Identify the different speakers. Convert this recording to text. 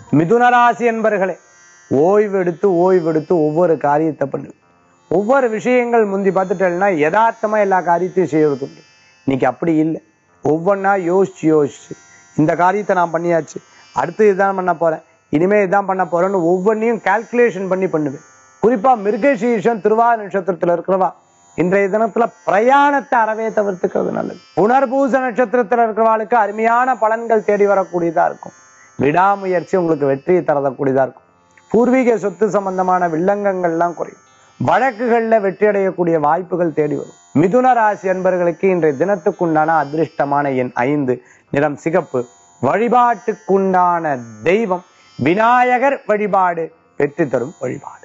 Speaker 1: மிதுனராசி என்பர்களே, ஓய்வெடுத்து ஒவ்வொரு காரியத்தை பண்ணு. ஒவ்வொரு விஷயங்கள் முந்தி பார்த்துட்டேன்னா யதார்த்தமா எல்லா காரியத்தையும் செய்யறது உண்டு. இன்னைக்கு அப்படி இல்லை. ஒவ்வொன்னா யோசிச்சு இந்த காரியத்தை நான் பண்ணியாச்சு, அடுத்து இதுதான் பண்ண போறேன், இனிமே இதுதான் பண்ண போறேன்னு ஒவ்வொன்றையும் கால்குலேஷன் பண்ணி பண்ணுவேன். குறிப்பா மிருகசீரிஷம் திருவாதிரை நட்சத்திரத்துல இருக்கிறவா இன்றைய தினத்துல பிரயாணத்தை அறவே தவிர்த்துக்கிறது நல்லது. புனர்பூச நட்சத்திரத்துல இருக்கிறவாளுக்கு அருமையான பலன்கள் தேடி வரக்கூடியதா இருக்கும். விடாமுயற்சி உங்களுக்கு வெற்றியை தரக்கூடியதா இருக்கும். பூர்வீக சொத்து சம்பந்தமான வில்லங்கங்கள்லாம் குறையும். வழக்குகள்ல வெற்றி அடையக்கூடிய வாய்ப்புகள் தேடி வரும். மிதுன ராசி என்பவர்களுக்கு இன்றைய தினத்துக்குண்டான அதிர்ஷ்டமான எண் 5, நிறம் சிகப்பு. வழிபாட்டுக்குண்டான தெய்வம் விநாயகர் வழிபாடு வெற்றி தரும் வழிபாடு.